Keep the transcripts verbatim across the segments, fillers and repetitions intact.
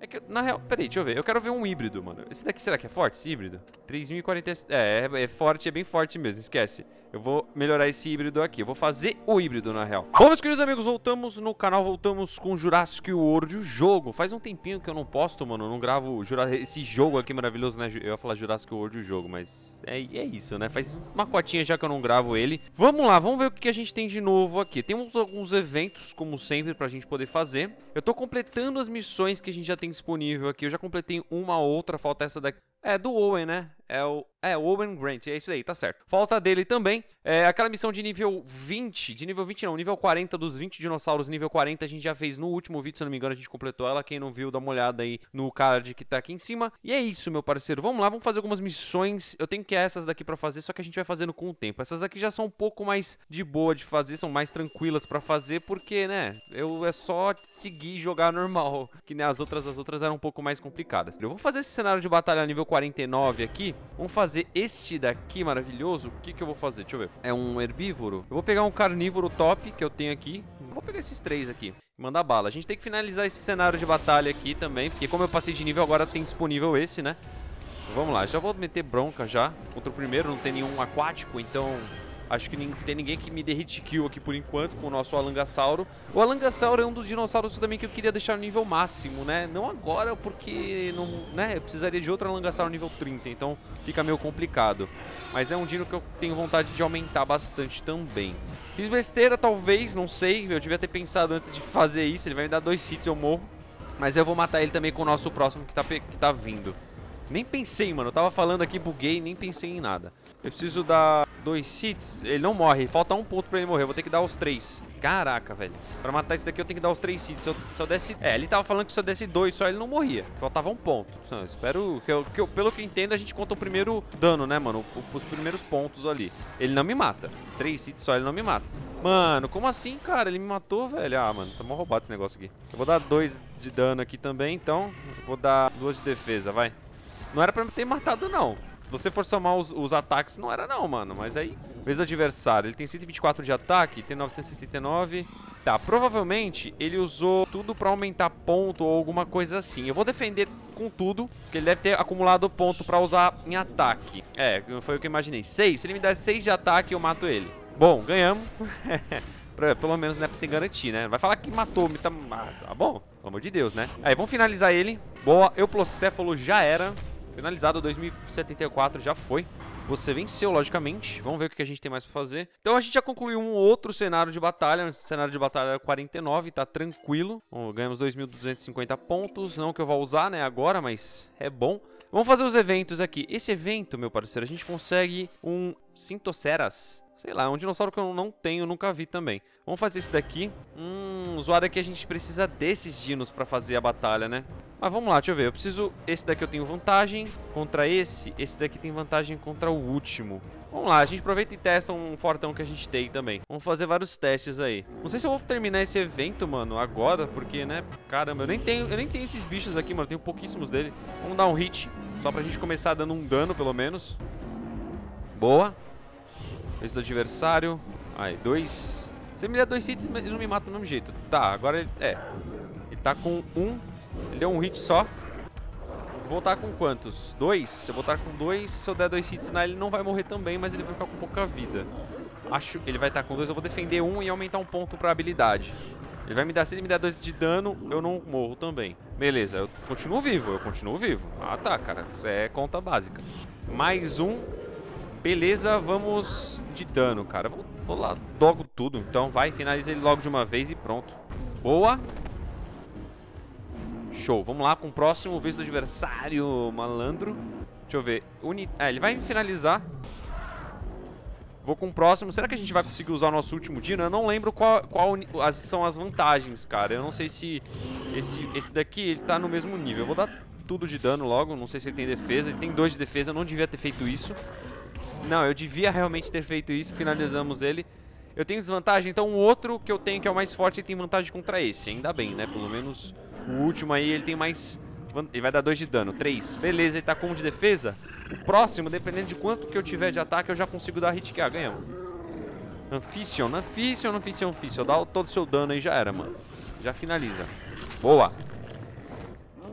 É que, na real, peraí, deixa eu ver. Eu quero ver um híbrido, mano. Esse daqui, será que é forte, esse híbrido? três mil e quarenta... É, é, é forte, é bem forte mesmo, esquece. Eu vou melhorar esse híbrido aqui. Eu vou fazer o híbrido, na real. Bom, meus queridos amigos, voltamos no canal. Voltamos com Jurassic World, o jogo. Faz um tempinho que eu não posto, mano. Eu não gravo esse jogo aqui maravilhoso, né? Eu ia falar Jurassic World, o jogo, mas é, é isso, né? Faz uma cotinha já que eu não gravo ele. Vamos lá, vamos ver o que a gente tem de novo aqui. Temos alguns eventos, como sempre, pra gente poder fazer. Eu tô completando as missões que a gente já tem disponível aqui. Eu já completei uma outra, falta essa daqui. É, do Owen, né? É o, é, o Owen Grant, é isso aí, tá certo. Falta dele também, é aquela missão de nível vinte, de nível vinte não, nível quarenta, dos vinte dinossauros, nível quarenta, a gente já fez no último vídeo, se não me engano, a gente completou ela. Quem não viu, dá uma olhada aí no card que tá aqui em cima. E é isso, meu parceiro, vamos lá, vamos fazer algumas missões. Eu tenho que essas daqui pra fazer, só que a gente vai fazendo com o tempo. Essas daqui já são um pouco mais de boa de fazer, são mais tranquilas pra fazer, porque, né, eu é só seguir e jogar normal, que nem as outras, as outras eram um pouco mais complicadas. Eu vou fazer esse cenário de batalha nível quarenta e nove aqui, vamos fazer este daqui maravilhoso. O que que eu vou fazer? Deixa eu ver. É um herbívoro. Eu vou pegar um carnívoro top que eu tenho aqui. Eu vou pegar esses três aqui. Mandar bala. A gente tem que finalizar esse cenário de batalha aqui também, porque como eu passei de nível, agora tem disponível esse, né? Vamos lá. Já vou meter bronca já. Contra o primeiro, não tem nenhum aquático, então... acho que não tem ninguém que me dê hit kill aqui por enquanto com o nosso Alangasauro. O Alangasauro é um dos dinossauros também que eu queria deixar no nível máximo, né? Não agora, porque não, né? Eu precisaria de outro Alangasauro nível trinta, então fica meio complicado. Mas é um dino que eu tenho vontade de aumentar bastante também. Fiz besteira, talvez, não sei. Eu devia ter pensado antes de fazer isso. Ele vai me dar dois hits, eu morro. Mas eu vou matar ele também com o nosso próximo que tá, que tá vindo. Nem pensei, mano. Eu tava falando aqui, buguei, nem pensei em nada. Eu preciso dar dois hits. Ele não morre. Falta um ponto pra ele morrer. Eu vou ter que dar os três. Caraca, velho. Pra matar esse daqui eu tenho que dar os três hits. Se eu, se eu desse... É, ele tava falando que se eu desse dois só ele não morria. Faltava um ponto. Eu espero que eu, que eu... Pelo que eu entendo, a gente conta o primeiro dano, né, mano? Os primeiros pontos ali. Ele não me mata. Três hits só ele não me mata. Mano, como assim, cara? Ele me matou, velho. Ah, mano, tá mó roubado esse negócio aqui. Eu vou dar dois de dano aqui também, então. Vou dar duas de defesa, vai. Não era pra me ter matado, não. Se você for somar os, os ataques, não era não, mano. Mas aí, vez do adversário. Ele tem cento e vinte e quatro de ataque, tem novecentos e sessenta e nove. Tá, provavelmente ele usou tudo pra aumentar ponto ou alguma coisa assim. Eu vou defender com tudo, porque ele deve ter acumulado ponto pra usar em ataque. É, foi o que eu imaginei. seis, se ele me der seis de ataque, eu mato ele. Bom, ganhamos. Pelo menos, né, pra ter garantia, né? Vai falar que matou, me tá... Ah, tá bom, pelo amor de Deus, né? Aí, vamos finalizar ele. Boa, Euplocéfalo já era. Finalizado, dois mil e setenta e quatro já foi. Você venceu, logicamente. Vamos ver o que a gente tem mais pra fazer. Então a gente já concluiu um outro cenário de batalha. Cenário de batalha quarenta e nove, tá tranquilo. Bom, ganhamos dois mil duzentos e cinquenta pontos. Não que eu vou usar, né, agora, mas é bom. Vamos fazer os eventos aqui. Esse evento, meu parceiro, a gente consegue um Cintoceras. Sei lá, é um dinossauro que eu não tenho, nunca vi também. Vamos fazer esse daqui. Hum, zoado é que a gente precisa desses dinos pra fazer a batalha, né? Mas vamos lá, deixa eu ver. Eu preciso... Esse daqui eu tenho vantagem contra esse. Esse daqui tem vantagem contra o último. Vamos lá, a gente aproveita e testa um fortão que a gente tem também. Vamos fazer vários testes aí. Não sei se eu vou terminar esse evento, mano, agora, porque, né? Caramba, eu nem tenho, eu nem tenho esses bichos aqui, mano. Eu tenho pouquíssimos dele. Vamos dar um hit, só pra gente começar dando um dano, pelo menos. Boa. Esse do adversário. Aí, dois. Se ele me der dois hits, ele não me mata do mesmo jeito. Tá, agora ele... É. Ele tá com um. Ele deu um hit só. Vou voltar com quantos? Dois? Se eu voltar com dois, se eu der dois hits nele, ele não vai morrer também, mas ele vai ficar com pouca vida. Acho que ele vai estar com dois. Eu vou defender um e aumentar um ponto pra habilidade. Ele vai me dar... Se ele me der dois de dano, eu não morro também. Beleza, eu continuo vivo. Eu continuo vivo. Ah, tá, cara. Isso é conta básica. Mais um... Beleza, vamos de dano, cara. Vou, vou lá, dogo tudo. Então vai, finaliza ele logo de uma vez e pronto. Boa. Show, vamos lá com o próximo. Vez do adversário, malandro. Deixa eu ver. Uni... É, ele vai finalizar. Vou com o próximo. Será que a gente vai conseguir usar o nosso último dino? Eu não lembro qual, qual as, são as vantagens, cara. Eu não sei se esse, esse daqui ele tá no mesmo nível. Eu vou dar tudo de dano logo. Não sei se ele tem defesa. Ele tem dois de defesa. Eu não devia ter feito isso. Não, eu devia realmente ter feito isso. Finalizamos ele. Eu tenho desvantagem, então o outro que eu tenho, que é o mais forte, ele tem vantagem contra esse. Ainda bem, né? Pelo menos o último aí, ele tem mais... Ele vai dar dois de dano. três. Beleza, ele tá com um de defesa. O próximo, dependendo de quanto que eu tiver de ataque, eu já consigo dar hit kill. Ah, ganhamos. Amphition, Amphition, Amphition, Amphition. Dá todo o seu dano aí, já era, mano. Já finaliza. Boa.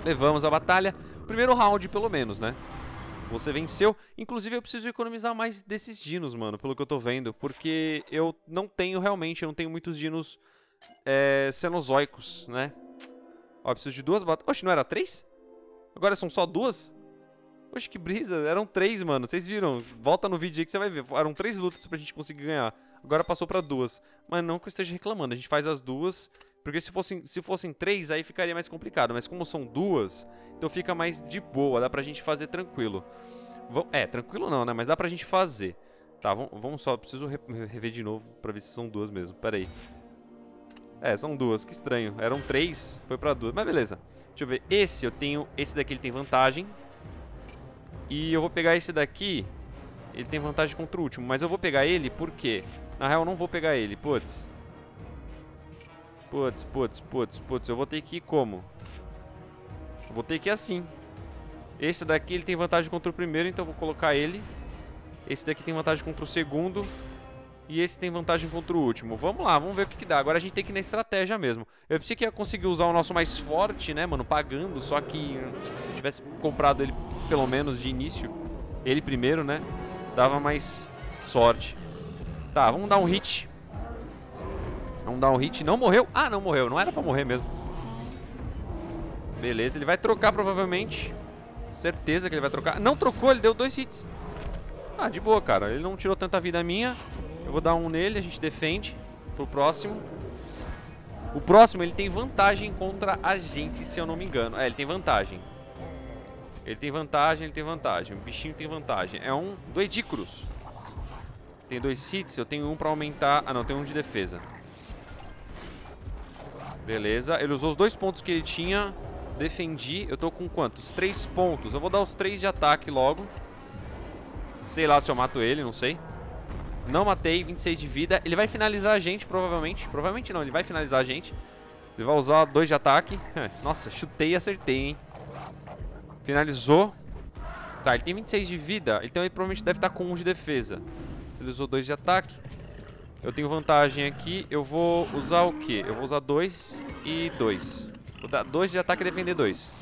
Levamos a batalha. Primeiro round, pelo menos, né? Você venceu. Inclusive, eu preciso economizar mais desses dinos, mano, pelo que eu tô vendo. Porque eu não tenho, realmente, eu não tenho muitos dinos é, cenozoicos, né? Ó, eu preciso de duas batalhas. Oxe, não era três? Agora são só duas? Oxe, que brisa. Eram três, mano. Vocês viram? Volta no vídeo aí que você vai ver. Eram três lutas pra gente conseguir ganhar. Agora passou pra duas. Mas não que eu esteja reclamando. A gente faz as duas. Porque se fossem, se fossem três, aí ficaria mais complicado. Mas como são duas, então fica mais de boa. Dá pra gente fazer tranquilo. V é, tranquilo não, né? Mas dá pra gente fazer. Tá, vamos, vamos só. Preciso re rever de novo pra ver se são duas mesmo. Pera aí. É, são duas. Que estranho. Eram três, foi pra duas. Mas beleza. Deixa eu ver. Esse eu tenho... Esse daqui ele tem vantagem. E eu vou pegar esse daqui. Ele tem vantagem contra o último. Mas eu vou pegar ele porque... Na real, eu não vou pegar ele. Putz. Putz, putz, putz, putz. Eu vou ter que ir como? Eu vou ter que ir assim. Esse daqui ele tem vantagem contra o primeiro, então eu vou colocar ele. Esse daqui tem vantagem contra o segundo. E esse tem vantagem contra o último. Vamos lá, vamos ver o que, que dá. Agora a gente tem que ir na estratégia mesmo. Eu pensei que ia conseguir usar o nosso mais forte, né, mano, pagando. Só que se eu tivesse comprado ele pelo menos de início, ele primeiro, né, dava mais sorte. Tá, vamos dar um hit. Vamos dar um hit. Não morreu? Ah, não morreu. Não era pra morrer mesmo. Beleza, ele vai trocar provavelmente. Certeza que ele vai trocar. Não trocou, ele deu dois hits. Ah, de boa, cara. Ele não tirou tanta vida minha. Eu vou dar um nele, a gente defende pro próximo. O próximo, ele tem vantagem contra a gente, se eu não me engano. É, ele tem vantagem. Ele tem vantagem, ele tem vantagem. O bichinho tem vantagem. É um do Edicrus. Tem dois hits, eu tenho um pra aumentar... Ah, não, tem um de defesa. Beleza, ele usou os dois pontos que ele tinha. Defendi, eu tô com quantos? Três pontos. Eu vou dar os três de ataque logo. Sei lá se eu mato ele, não sei. Não matei, vinte e seis de vida. Ele vai finalizar a gente, provavelmente. Provavelmente não, ele vai finalizar a gente. Ele vai usar dois de ataque. Nossa, chutei e acertei, hein. Finalizou. Tá, ele tem vinte e seis de vida. Então ele provavelmente deve estar com um de defesa. Se ele usou dois de ataque, eu tenho vantagem aqui. Eu vou usar o quê? Eu vou usar dois e dois. Vou dar dois de ataque e defender dois.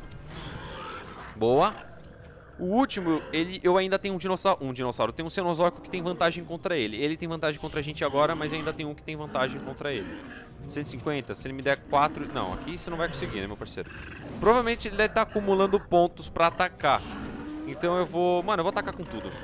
Boa. O último, ele, eu ainda tenho um dinossauro. Um dinossauro. Tem um Cenozoico que tem vantagem contra ele. Ele tem vantagem contra a gente agora, mas ainda tem um que tem vantagem contra ele. cento e cinquenta, se ele me der quatro... Não, aqui você não vai conseguir, né, meu parceiro? Provavelmente ele deve estar acumulando pontos pra atacar. Então eu vou... Mano, eu vou atacar com tudo.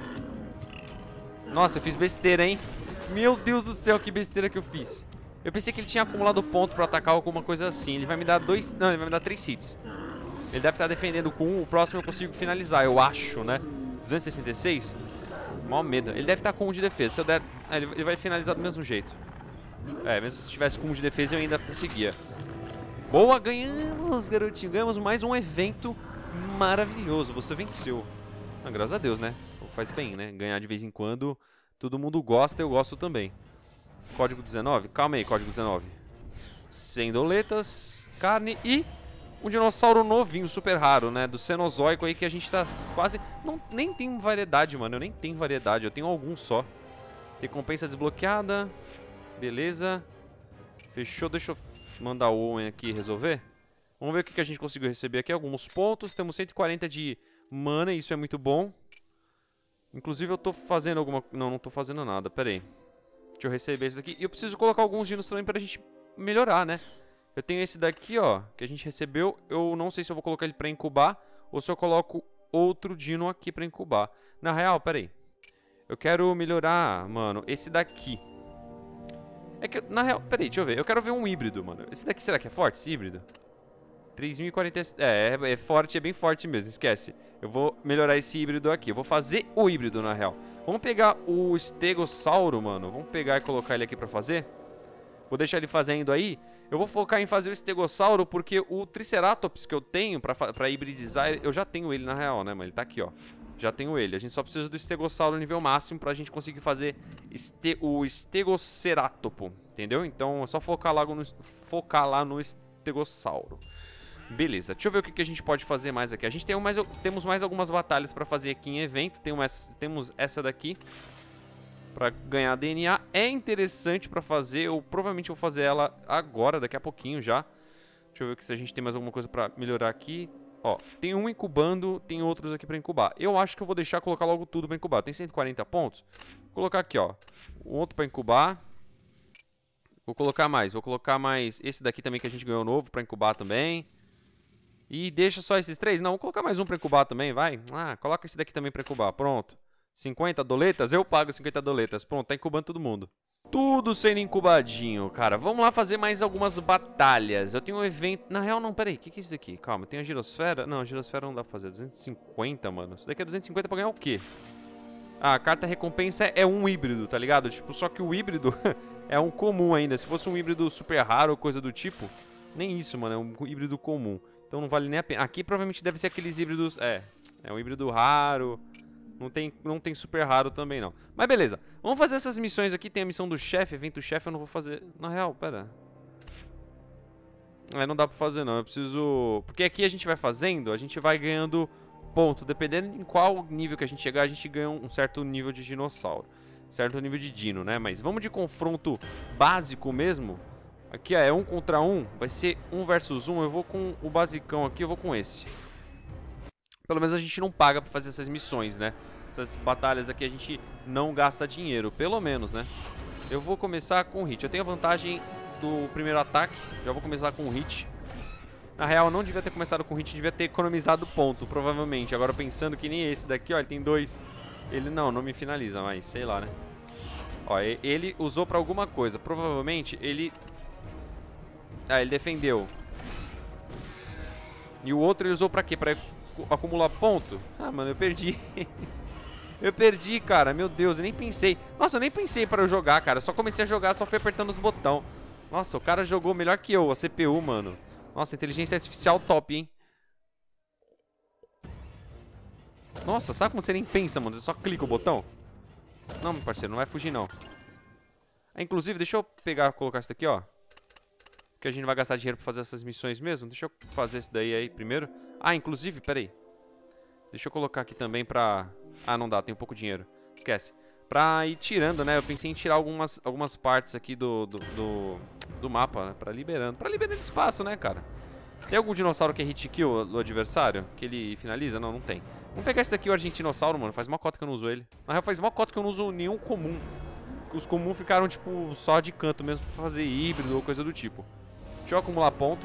Nossa, eu fiz besteira, hein? Meu Deus do céu, que besteira que eu fiz. Eu pensei que ele tinha acumulado ponto pra atacar ou alguma coisa assim. Ele vai me dar dois... Não, ele vai me dar três hits. Ele deve estar defendendo com um. O próximo eu consigo finalizar, eu acho, né? duzentos e sessenta e seis? Mó medo. Ele deve estar com um de defesa. Se eu der... Ah, ele vai finalizar do mesmo jeito. É, mesmo se tivesse com um de defesa eu ainda conseguia. Boa, ganhamos, garotinho. Ganhamos mais um evento maravilhoso. Você venceu. Ah, graças a Deus, né? Faz bem, né? Ganhar de vez em quando. Todo mundo gosta, eu gosto também. Código dezenove? Calma aí, código dezenove. cem doletas, carne e um dinossauro novinho, super raro, né? Do Cenozoico aí que a gente tá quase... Não, nem tem variedade, mano. Eu nem tenho variedade, eu tenho algum só. Recompensa desbloqueada. Beleza. Fechou, deixa eu mandar o Owen aqui resolver. Vamos ver o que que a gente conseguiu receber aqui. Alguns pontos, temos cento e quarenta de mana, isso é muito bom. Inclusive eu tô fazendo alguma... Não, não tô fazendo nada, pera aí. Deixa eu receber isso daqui. E eu preciso colocar alguns dinos também pra gente melhorar, né? Eu tenho esse daqui, ó, que a gente recebeu. Eu não sei se eu vou colocar ele pra incubar ou se eu coloco outro dino aqui pra incubar. Na real, pera aí. Eu quero melhorar, mano, esse daqui. É que, na real, pera aí, deixa eu ver. Eu quero ver um híbrido, mano. Esse daqui, será que é forte, esse híbrido? três mil e quarenta... É, é forte, é bem forte mesmo, esquece. Eu vou melhorar esse híbrido aqui. Eu vou fazer o híbrido, na real. Vamos pegar o Stegossauro, mano. Vamos pegar e colocar ele aqui pra fazer. Vou deixar ele fazendo aí. Eu vou focar em fazer o Stegossauro porque o Triceratops que eu tenho pra, pra hibridizar, eu já tenho ele, na real, né, mano? Ele tá aqui, ó. Já tenho ele. A gente só precisa do Stegossauro nível máximo pra gente conseguir fazer este, o Stegoceratopo, entendeu? Então é só focar lá no, focar lá no Stegossauro. Beleza, deixa eu ver o que, que a gente pode fazer mais aqui. A gente tem mais, temos mais algumas batalhas pra fazer aqui em evento. Tem uma, temos essa daqui pra ganhar D N A. É interessante pra fazer. Eu provavelmente vou fazer ela agora, daqui a pouquinho já. Deixa Deixa eu ver se a gente tem mais alguma coisa pra melhorar aqui. Ó, tem um incubando, tem outros aqui pra incubar. Eu acho que eu vou deixar colocar logo tudo pra incubar. Tem cento e quarenta pontos. Vou colocar aqui, ó. Um outro pra incubar. Vou colocar mais. Vou colocar mais esse daqui também que a gente ganhou novo pra incubar também. E deixa só esses três. Não, vou colocar mais um pra incubar também, vai. Ah, coloca esse daqui também pra incubar. Pronto. cinquenta doletas? Eu pago cinquenta doletas. Pronto, tá incubando todo mundo. Tudo sendo incubadinho, cara. Vamos lá fazer mais algumas batalhas. Eu tenho um evento... Na real, não, peraí. O que, que é isso daqui? Calma, tem a girosfera? Não, a girosfera não dá pra fazer. duzentos e cinquenta, mano. Isso daqui é duzentos e cinquenta pra ganhar o quê? Ah, a carta recompensa é, é um híbrido, tá ligado? Tipo, só que o híbrido é um comum ainda. Se fosse um híbrido super raro ou coisa do tipo... Nem isso, mano. É um híbrido comum. Então não vale nem a pena. Aqui provavelmente deve ser aqueles híbridos... É, é um híbrido raro... Não tem, não tem super raro também, não. Mas beleza. Vamos fazer essas missões aqui. Tem a missão do chefe, evento chefe. Eu não vou fazer... Na real, pera. É, não dá pra fazer, não. Eu preciso... Porque aqui a gente vai fazendo, a gente vai ganhando ponto. Dependendo em qual nível que a gente chegar, a gente ganha um certo nível de dinossauro. Certo nível de dino, né? Mas vamos de confronto básico mesmo. Aqui, ó, é um contra um. Vai ser um versus um. Eu vou com o basicão aqui, eu vou com esse. Pelo menos a gente não paga pra fazer essas missões, né? Essas batalhas aqui a gente não gasta dinheiro, pelo menos, né? Eu vou começar com hit. Eu tenho a vantagem do primeiro ataque. Já vou começar com hit. Na real, eu não devia ter começado com hit, devia ter economizado ponto, provavelmente. Agora pensando que nem esse daqui, ó, ele tem dois. Ele não, não me finaliza, mas sei lá, né? Ó, ele usou pra alguma coisa. Provavelmente ele... Ah, ele defendeu. E o outro ele usou pra quê? Pra acumular ponto? Ah, mano, eu perdi. Eu perdi, cara. Meu Deus, eu nem pensei. Nossa, eu nem pensei pra eu jogar, cara. Eu só comecei a jogar, só fui apertando os botões. Nossa, o cara jogou melhor que eu, a C P U, mano. Nossa, inteligência artificial top, hein? Nossa, sabe quando você nem pensa, mano? Você só clica o botão? Não, meu parceiro, não vai fugir, não. Ah, inclusive, deixa eu pegar, colocar isso daqui, ó. Porque a gente vai gastar dinheiro pra fazer essas missões mesmo. Deixa eu fazer isso daí aí primeiro. Ah, inclusive, peraí. Deixa eu colocar aqui também pra... Ah, não dá, tem pouco dinheiro. Esquece. Pra ir tirando, né? Eu pensei em tirar algumas, algumas partes aqui do, do, do, do mapa, né? Pra liberando. Pra liberando espaço, né, cara? Tem algum dinossauro que é hit kill do adversário? Que ele finaliza? Não, não tem. Vamos pegar esse daqui, o argentinossauro, mano. Faz mó cota que eu não uso ele. Na real, faz mó cota que eu não uso nenhum comum. Os comuns ficaram, tipo, só de canto mesmo pra fazer híbrido ou coisa do tipo. Deixa eu acumular ponto.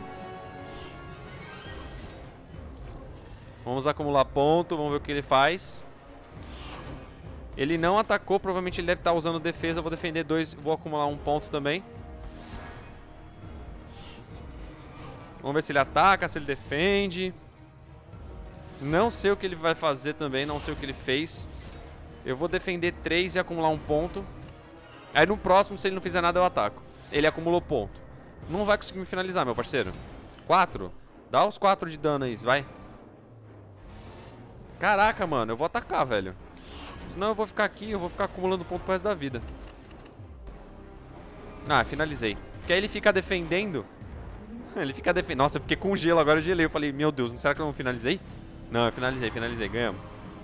Vamos acumular ponto, vamos ver o que ele faz. Ele não atacou, provavelmente ele deve estar usando defesa. Eu vou defender dois, vou acumular um ponto também. Vamos ver se ele ataca, se ele defende. Não sei o que ele vai fazer também, não sei o que ele fez. Eu vou defender três e acumular um ponto. Aí no próximo, se ele não fizer nada, eu ataco. Ele acumulou ponto. Não vai conseguir me finalizar, meu parceiro. Quatro. Dá os quatro de dano aí, vai. Caraca, mano, eu vou atacar, velho. Senão eu vou ficar aqui, eu vou ficar acumulando ponto pro resto da vida. Ah, finalizei. Porque aí ele fica defendendo. Ele fica defendendo. Nossa, eu fiquei com gelo, agora eu gelei. Eu falei, meu Deus, será que eu não finalizei? Não, eu finalizei, finalizei, ganhamos.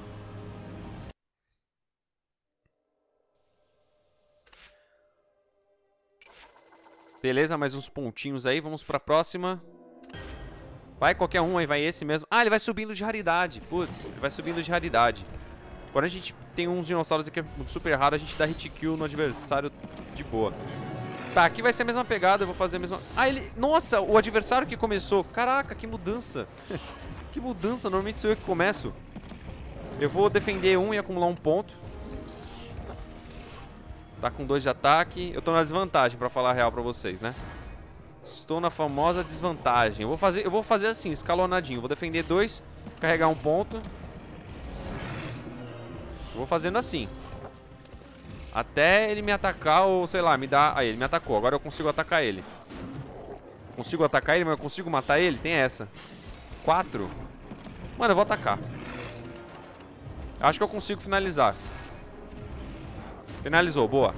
Beleza, mais uns pontinhos aí, vamos pra próxima. Vai qualquer um aí, vai esse mesmo. Ah, ele vai subindo de raridade. Putz, ele vai subindo de raridade. Quando a gente tem uns dinossauros aqui super raros, a gente dá hit kill no adversário de boa. Tá, aqui vai ser a mesma pegada, eu vou fazer a mesma... Ah, ele... Nossa, o adversário que começou. Caraca, que mudança. Que mudança, normalmente sou eu que começo. Eu vou defender um e acumular um ponto. Tá com dois de ataque. Eu tô na desvantagem, pra falar a real pra vocês, né? Estou na famosa desvantagem. Eu vou fazer, eu vou fazer assim, escalonadinho. Vou defender dois, carregar um ponto. Vou fazendo assim. Até ele me atacar ou, sei lá, me dar... Aí, ele me atacou. Agora eu consigo atacar ele. Consigo atacar ele, mas eu consigo matar ele? Tem essa. Quatro. Mano, eu vou atacar. Acho que eu consigo finalizar. Finalizou, boa.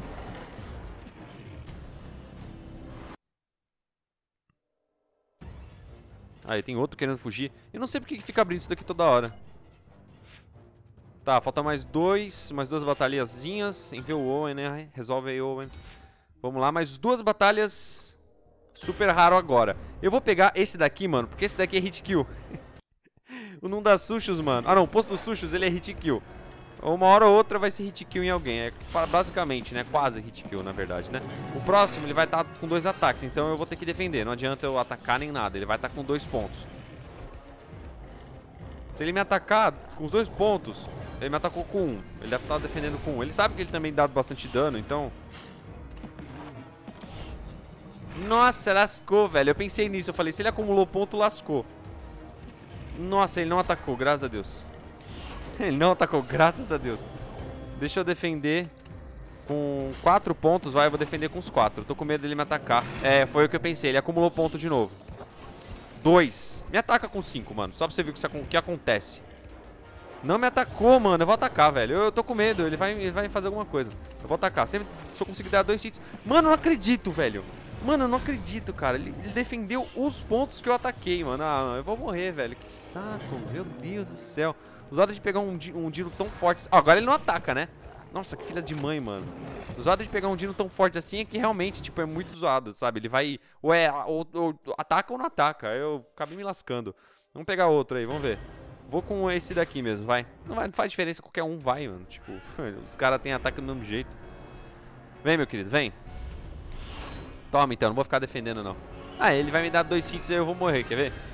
Aí, tem outro querendo fugir. Eu não sei porque que fica abrindo isso daqui toda hora. Tá, falta mais dois, mais duas batalhazinhas. Envia o Owen, né? Resolve aí, Owen. Vamos lá, mais duas batalhas. Super raro agora. Eu vou pegar esse daqui, mano, porque esse daqui é hit kill. O não dá sushos, mano. Ah, não, o posto dos sushos, ele é hit kill. Uma hora ou outra vai ser hit kill em alguém. É basicamente, né? Quase hit kill, na verdade, né? O próximo, ele vai estar com dois ataques. Então eu vou ter que defender. Não adianta eu atacar nem nada. Ele vai estar com dois pontos. Se ele me atacar com os dois pontos, ele me atacou com um. Ele deve estar defendendo com um. Ele sabe que ele também dá bastante dano, então... Nossa, lascou, velho. Eu pensei nisso. Eu falei, se ele acumulou ponto, lascou. Nossa, ele não atacou, graças a Deus. Ele não atacou, graças a Deus. Deixa eu defender com quatro pontos, vai, eu vou defender com os quatro. Eu tô com medo dele me atacar. É, foi o que eu pensei, ele acumulou ponto de novo. Dois. Me ataca com cinco, mano, só pra você ver o que acontece. Não me atacou, mano, eu vou atacar, velho. Eu, eu tô com medo, ele vai, ele vai fazer alguma coisa. Eu vou atacar, se eu conseguir dar dois hits. Mano, eu não acredito, velho. Mano, eu não acredito, cara. Ele, ele defendeu os pontos que eu ataquei, mano. Ah, eu vou morrer, velho. Que saco, meu Deus do céu. Usado de pegar um, um dino tão forte... Ah, agora ele não ataca, né? Nossa, que filha de mãe, mano. Usado de pegar um dino tão forte assim é que realmente, tipo, é muito zoado, sabe? Ele vai... Ou é... Ou, ou, ataca ou não ataca. Eu acabei me lascando. Vamos pegar outro aí, vamos ver. Vou com esse daqui mesmo, vai. Não, vai, não faz diferença, qualquer um vai, mano. Tipo, os caras têm ataque do mesmo jeito. Vem, meu querido, vem. Toma, então, não vou ficar defendendo, não. Ah, ele vai me dar dois hits e eu vou morrer, quer ver?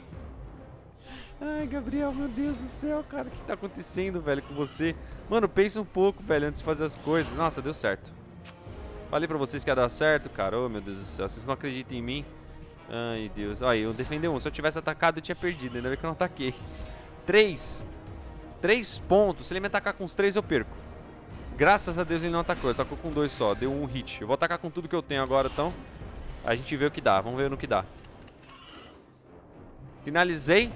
Ai, Gabriel, meu Deus do céu, cara. O que tá acontecendo, velho, com você? Mano, pensa um pouco, velho, antes de fazer as coisas. Nossa, deu certo. Falei pra vocês que ia dar certo, cara. Oh, meu Deus do céu, vocês não acreditam em mim? Ai, Deus. Olha, eu defendi um. Se eu tivesse atacado, eu tinha perdido. Ainda bem que eu não ataquei. Três. Três pontos. Se ele me atacar com os três, eu perco. Graças a Deus ele não atacou. Ele atacou com dois só. Deu um hit. Eu vou atacar com tudo que eu tenho agora, então. A gente vê o que dá. Vamos ver no que dá. Finalizei.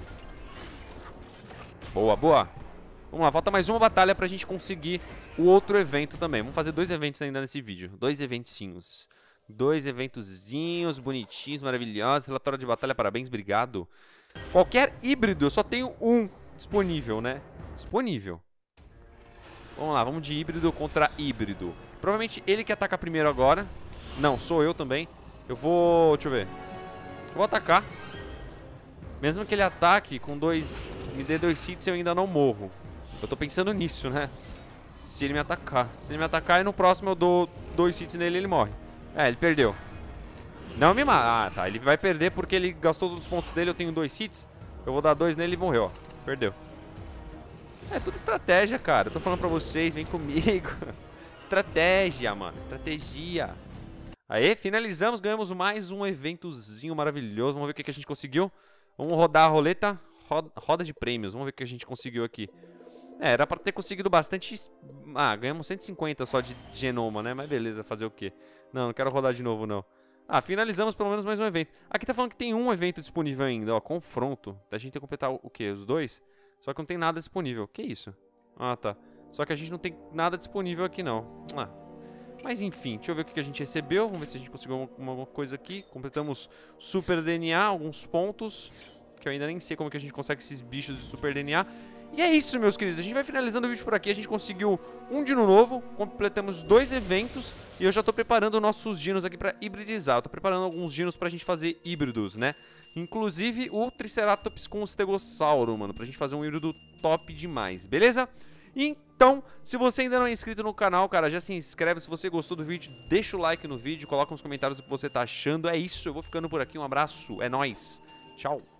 Boa, boa. Vamos lá. Falta mais uma batalha pra gente conseguir o outro evento também. Vamos fazer dois eventos ainda nesse vídeo. Dois eventinhos. Dois eventozinhos bonitinhos, maravilhosos. Relatório de batalha, parabéns, obrigado. Qualquer híbrido, eu só tenho um disponível, né? Disponível. Vamos lá, vamos de híbrido contra híbrido. Provavelmente ele que ataca primeiro agora. Não, sou eu também. Eu vou... deixa eu ver. Eu vou atacar. Mesmo que ele ataque com dois... me dê dois hits, eu ainda não morro. Eu tô pensando nisso, né? Se ele me atacar. Se ele me atacar e no próximo eu dou dois hits nele e ele morre. É, ele perdeu. Não me mata. Ah, tá. Ele vai perder porque ele gastou todos os pontos dele. Eu tenho dois hits. Eu vou dar dois nele e morreu, ó. Perdeu. É tudo estratégia, cara. Eu tô falando pra vocês, vem comigo. Estratégia, mano. Estratégia. Aê, finalizamos. Ganhamos mais um eventozinho maravilhoso. Vamos ver o que, que a gente conseguiu. Vamos rodar a roleta. Roda, roda de prêmios. Vamos ver o que a gente conseguiu aqui. É, era pra ter conseguido bastante... Ah, ganhamos cento e cinquenta só de genoma, né? Mas beleza, fazer o quê? Não, não quero rodar de novo, não. Ah, finalizamos pelo menos mais um evento. Aqui tá falando que tem um evento disponível ainda, ó. Confronto. A gente tem que completar o quê? Os dois? Só que não tem nada disponível. Que isso? Ah, tá. Só que a gente não tem nada disponível aqui, não. Ah. Mas enfim, deixa eu ver o que a gente recebeu. Vamos ver se a gente conseguiu alguma coisa aqui. Completamos Super D N A, alguns pontos. Que eu ainda nem sei como que a gente consegue esses bichos de Super D N A. E é isso, meus queridos. A gente vai finalizando o vídeo por aqui. A gente conseguiu um dino novo. Completamos dois eventos. E eu já tô preparando nossos dinos aqui pra hibridizar. Eu tô preparando alguns dinos pra gente fazer híbridos, né? Inclusive o Triceratops com o Stegossauro, mano. Pra gente fazer um híbrido top demais, beleza? Então, se você ainda não é inscrito no canal, cara, já se inscreve. Se você gostou do vídeo, deixa o like no vídeo. Coloca nos comentários o que você tá achando. É isso, eu vou ficando por aqui. Um abraço, é nóis. Tchau.